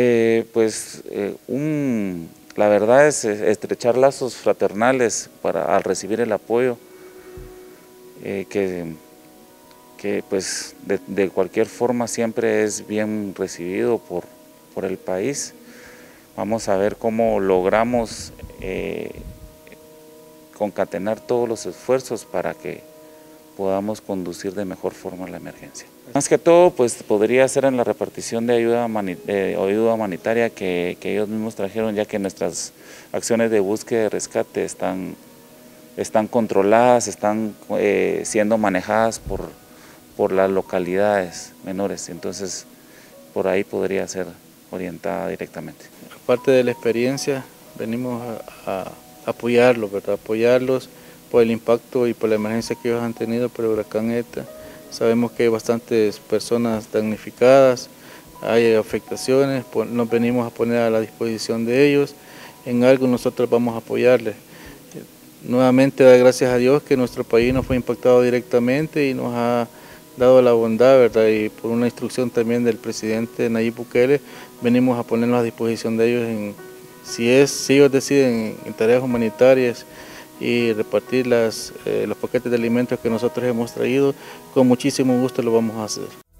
La verdad es estrechar lazos fraternales al recibir el apoyo, que pues de cualquier forma siempre es bien recibido por el país. Vamos a ver cómo logramos concatenar todos los esfuerzos para que podamos conducir de mejor forma la emergencia. Más que todo, pues podría ser en la repartición de ayuda humanitaria que ellos mismos trajeron, ya que nuestras acciones de búsqueda y rescate están controladas, están siendo manejadas por las localidades menores, entonces por ahí podría ser orientada directamente. Aparte de la experiencia, venimos a apoyarlos, ¿verdad? Apoyarlos por el impacto y por la emergencia que ellos han tenido por el huracán ETA. Sabemos que hay bastantes personas damnificadas, hay afectaciones, nos venimos a poner a la disposición de ellos. En algo nosotros vamos a apoyarles. Nuevamente dar gracias a Dios que nuestro país no fue impactado directamente y nos ha dado la bondad, ¿verdad? Y por una instrucción también del presidente Nayib Bukele, venimos a ponernos a disposición de ellos si ellos deciden en tareas humanitarias y repartir los paquetes de alimentos que nosotros hemos traído, con muchísimo gusto lo vamos a hacer.